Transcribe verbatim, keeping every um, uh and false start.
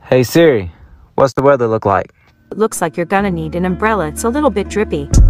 Hey Siri, what's the weather look like? It looks like you're gonna need an umbrella. It's a little bit drippy.